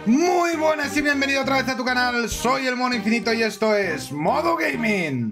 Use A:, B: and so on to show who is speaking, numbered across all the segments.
A: Muy buenas y bienvenido otra vez a tu canal, soy el Mono Infinito y esto es Modo Gaming.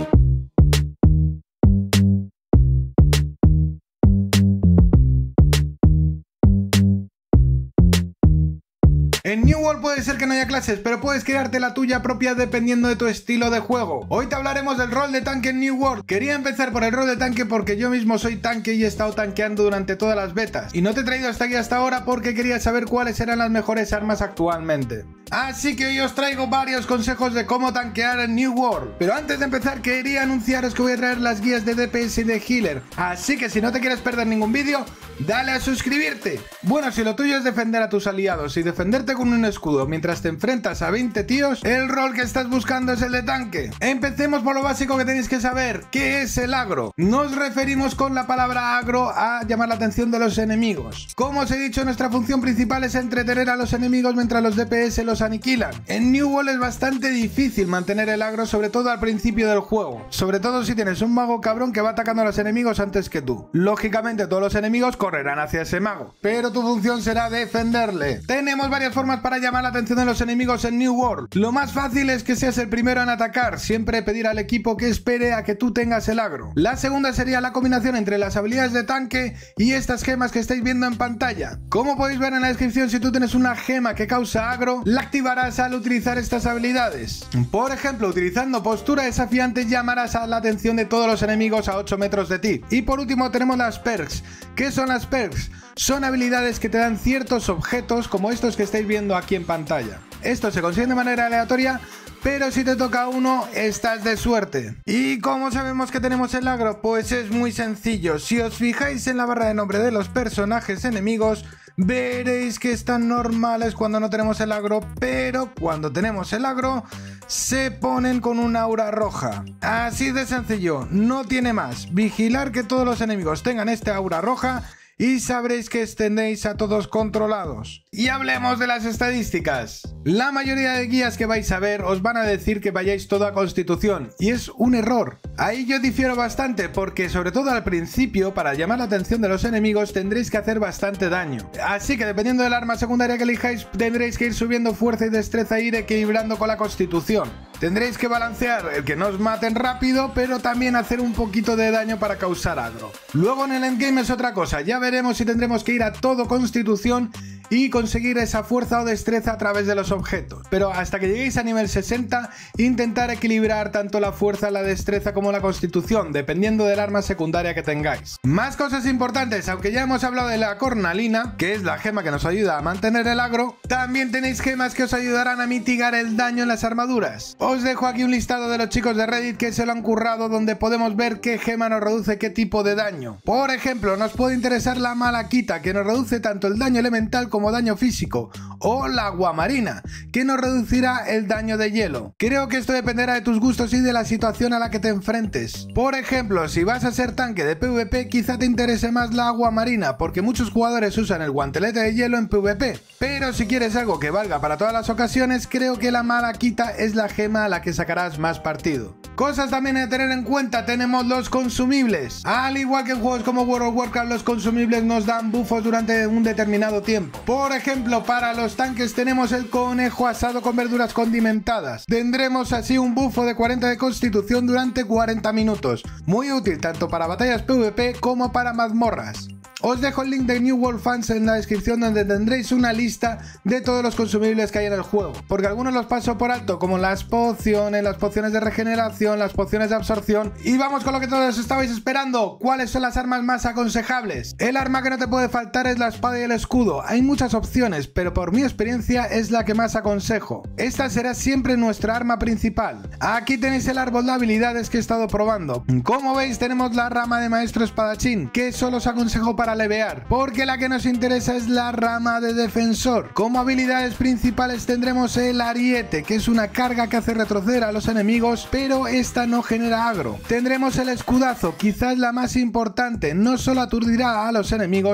A: En New World puede ser que no haya clases, pero puedes crearte la tuya propia dependiendo de tu estilo de juego. Hoy te hablaremos del rol de tanque en New World. Quería empezar por el rol de tanque porque yo mismo soy tanque y he estado tanqueando durante todas las betas. Y no te he traído hasta aquí hasta ahora porque quería saber cuáles eran las mejores armas actualmente. Así que hoy os traigo varios consejos de cómo tanquear en New World. Pero antes de empezar quería anunciaros que voy a traer las guías de DPS y de Healer. Así que si no te quieres perder ningún vídeo, dale a suscribirte. Bueno, si lo tuyo es defender a tus aliados y defenderte con un escudo mientras te enfrentas a 20 tíos, el rol que estás buscando es el de tanque. Empecemos por lo básico que tenéis que saber. ¿Qué es el agro? Nos referimos con la palabra agro a llamar la atención de los enemigos. Como os he dicho, nuestra función principal es entretener a los enemigos mientras los DPS los aniquilan. En New World es bastante difícil mantener el agro, sobre todo al principio del juego. Sobre todo si tienes un mago cabrón que va atacando a los enemigos antes que tú. Lógicamente todos los enemigos correrán hacia ese mago, pero tu función será defenderle. Tenemos varias formas para llamar la atención de los enemigos en New World. Lo más fácil es que seas el primero en atacar, siempre pedir al equipo que espere a que tú tengas el agro. La segunda sería la combinación entre las habilidades de tanque y estas gemas que estáis viendo en pantalla. Como podéis ver en la descripción, si tú tienes una gema que causa agro, la activarás al utilizar estas habilidades. Por ejemplo, utilizando postura desafiante llamarás a la atención de todos los enemigos a 8 metros de ti. Y por último tenemos las perks. ¿Qué son las perks? Son habilidades que te dan ciertos objetos como estos que estáis viendo aquí en pantalla. Estos se consiguen de manera aleatoria, pero si te toca uno, estás de suerte. ¿Y cómo sabemos que tenemos el agro? Pues es muy sencillo. Si os fijáis en la barra de nombre de los personajes enemigos, veréis que están normales cuando no tenemos el agro, pero cuando tenemos el agro, se ponen con un aura roja. Así de sencillo, no tiene más. Vigilar que todos los enemigos tengan este aura roja y sabréis que tenéis a todos controlados. Y hablemos de las estadísticas. La mayoría de guías que vais a ver os van a decir que vayáis todo a constitución, y es un error. Ahí yo difiero bastante porque sobre todo al principio, para llamar la atención de los enemigos, tendréis que hacer bastante daño. Así que dependiendo del arma secundaria que elijáis, tendréis que ir subiendo fuerza y destreza e ir equilibrando con la constitución. Tendréis que balancear el que no os maten rápido, pero también hacer un poquito de daño para causar agro. Luego en el endgame es otra cosa, ya veremos si tendremos que ir a todo constitución y conseguir esa fuerza o destreza a través de los objetos. Pero hasta que lleguéis a nivel 60, intentar equilibrar tanto la fuerza, la destreza como la constitución, dependiendo del arma secundaria que tengáis. Más cosas importantes, aunque ya hemos hablado de la cornalina, que es la gema que nos ayuda a mantener el agro, también tenéis gemas que os ayudarán a mitigar el daño en las armaduras. Os dejo aquí un listado de los chicos de Reddit que se lo han currado, donde podemos ver qué gema nos reduce qué tipo de daño. Por ejemplo, nos puede interesar la malaquita, que nos reduce tanto el daño elemental como daño físico, o la aguamarina, que nos reducirá el daño de hielo. Creo que esto dependerá de tus gustos y de la situación a la que te enfrentes. Por ejemplo, si vas a ser tanque de PvP, quizá te interese más la aguamarina, porque muchos jugadores usan el guantelete de hielo en PvP. Pero si quieres algo que valga para todas las ocasiones, creo que la malaquita es la gema a la que sacarás más partido. Cosas también a tener en cuenta, tenemos los consumibles. Al igual que en juegos como World of Warcraft, los consumibles nos dan buffos durante un determinado tiempo. Por ejemplo, para los tanques tenemos el conejo asado con verduras condimentadas. Tendremos así un bufo de 40 de constitución durante 40 minutos. Muy útil tanto para batallas PvP como para mazmorras. Os dejo el link de New World Fans en la descripción, donde tendréis una lista de todos los consumibles que hay en el juego, porque algunos los paso por alto, como las pociones de regeneración, las pociones de absorción. Y vamos con lo que todos estabais esperando. ¿Cuáles son las armas más aconsejables? El arma que no te puede faltar es la espada y el escudo. Hay muchas opciones, pero por mi experiencia es la que más aconsejo. Esta será siempre nuestra arma principal. Aquí tenéis el árbol de habilidades que he estado probando. Como veis, tenemos la rama de maestro espadachín, que solo os aconsejo para levear, porque la que nos interesa es la rama de defensor. Como habilidades principales tendremos el ariete, que es una carga que hace retroceder a los enemigos, pero esta no genera agro. Tendremos el escudazo, quizás la más importante, no solo aturdirá a los enemigos,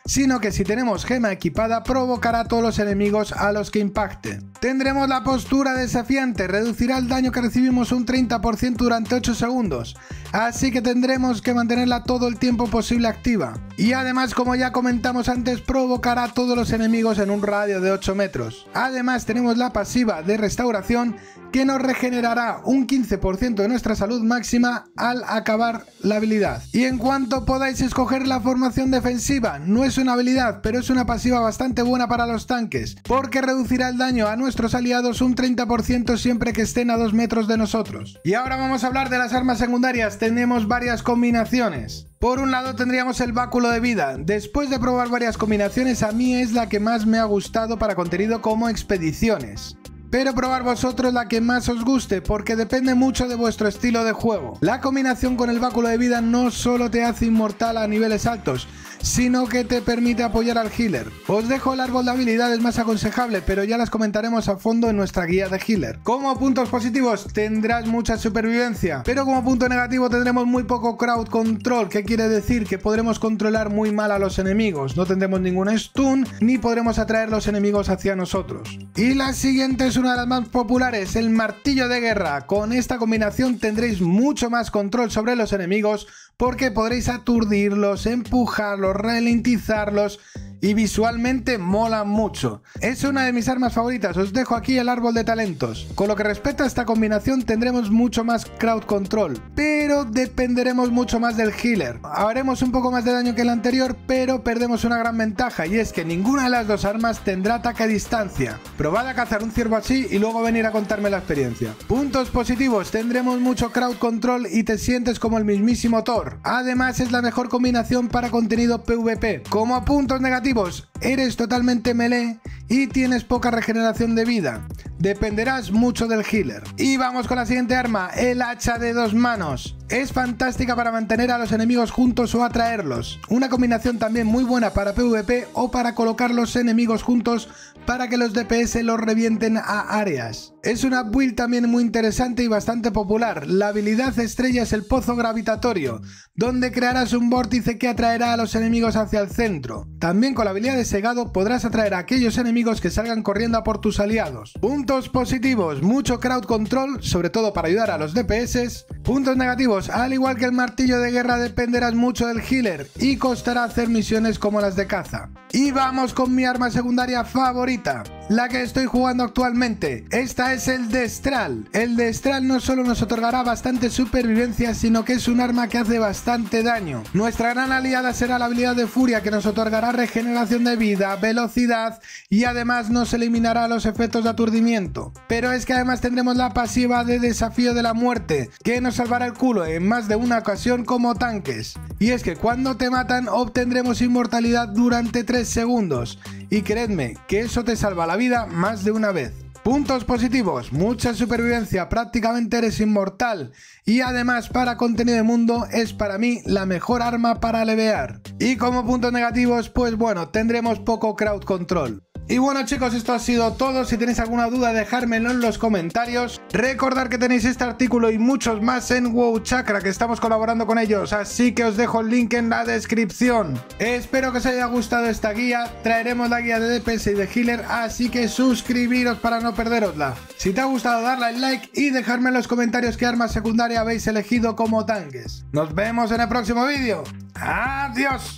A: sino que si tenemos gema equipada provocará a todos los enemigos a los que impacte. Tendremos la postura desafiante, reducirá el daño que recibimos un 30% durante 8 segundos, así que tendremos que mantenerla todo el tiempo posible activa. Y además, como ya comentamos antes, provocará a todos los enemigos en un radio de 8 metros. Además tenemos la pasiva de restauración, que nos regenerará un 15% de nuestra salud máxima al acabar la habilidad. Y en cuanto podáis escoger la formación defensiva, no es una habilidad, pero es una pasiva bastante buena para los tanques, porque reducirá el daño a nuestros aliados un 30% siempre que estén a 2 metros de nosotros. Y ahora vamos a hablar de las armas secundarias. Tenemos varias combinaciones. Por un lado tendríamos el báculo de vida. Después de probar varias combinaciones, a mí es la que más me ha gustado para contenido como expediciones. Pero probar vosotros la que más os guste, porque depende mucho de vuestro estilo de juego. La combinación con el báculo de vida no solo te hace inmortal a niveles altos, sino que te permite apoyar al healer. Os dejo el árbol de habilidades más aconsejable, pero ya las comentaremos a fondo en nuestra guía de healer. Como puntos positivos tendrás mucha supervivencia, pero como punto negativo tendremos muy poco crowd control, que quiere decir que podremos controlar muy mal a los enemigos, no tendremos ningún stun, ni podremos atraer los enemigos hacia nosotros. Y la siguiente es una de las más populares, el martillo de guerra. Con esta combinación tendréis mucho más control sobre los enemigos, porque podréis aturdirlos, empujarlos, ralentizarlos y visualmente mola mucho. Es una de mis armas favoritas, os dejo aquí el árbol de talentos. Con lo que respecta a esta combinación tendremos mucho más crowd control, pero dependeremos mucho más del healer. Haremos un poco más de daño que el anterior, pero perdemos una gran ventaja, y es que ninguna de las dos armas tendrá ataque a distancia. Probad a cazar un ciervo así y luego venir a contarme la experiencia. Puntos positivos, tendremos mucho crowd control y te sientes como el mismísimo Thor. Además es la mejor combinación para contenido PvP. Como puntos negativos, eres totalmente melee y tienes poca regeneración de vida. Dependerás mucho del healer. Y vamos con la siguiente arma, el hacha de 2 manos. Es fantástica para mantener a los enemigos juntos o atraerlos. Una combinación también muy buena para PvP o para colocar los enemigos juntos para que los DPS los revienten a áreas. Es una build también muy interesante y bastante popular. La habilidad estrella es el pozo gravitatorio, donde crearás un vórtice que atraerá a los enemigos hacia el centro. También con la habilidad de cegado podrás atraer a aquellos enemigos que salgan corriendo a por tus aliados. Puntos positivos, mucho crowd control, sobre todo para ayudar a los DPS. Puntos negativos, al igual que el martillo de guerra dependerás mucho del healer y costará hacer misiones como las de caza. Y vamos con mi arma secundaria favorita, la que estoy jugando actualmente. Esta es el Destral. El Destral no solo nos otorgará bastante supervivencia, sino que es un arma que hace bastante daño. Nuestra gran aliada será la habilidad de furia, que nos otorgará regeneración de vida, velocidad y además nos eliminará los efectos de aturdimiento. Pero es que además tendremos la pasiva de desafío de la muerte, que nos salvará el culo en más de una ocasión como tanques. Y es que cuando te matan obtendremos inmortalidad durante 3 segundos. Y creedme que eso te salva la vida más de una vez. Puntos positivos, mucha supervivencia, prácticamente eres inmortal y además para contenido de mundo es para mí la mejor arma para levear. Y como puntos negativos, pues bueno, tendremos poco crowd control. Y bueno chicos, esto ha sido todo. Si tenéis alguna duda dejármelo en los comentarios. Recordad que tenéis este artículo y muchos más en WoW Chakra, que estamos colaborando con ellos, así que os dejo el link en la descripción. Espero que os haya gustado esta guía. Traeremos la guía de DPS y de healer, así que suscribiros para no perderosla. Si te ha gustado, darle al like y dejarme en los comentarios qué arma secundaria habéis elegido como tanques. Nos vemos en el próximo vídeo. ¡Adiós!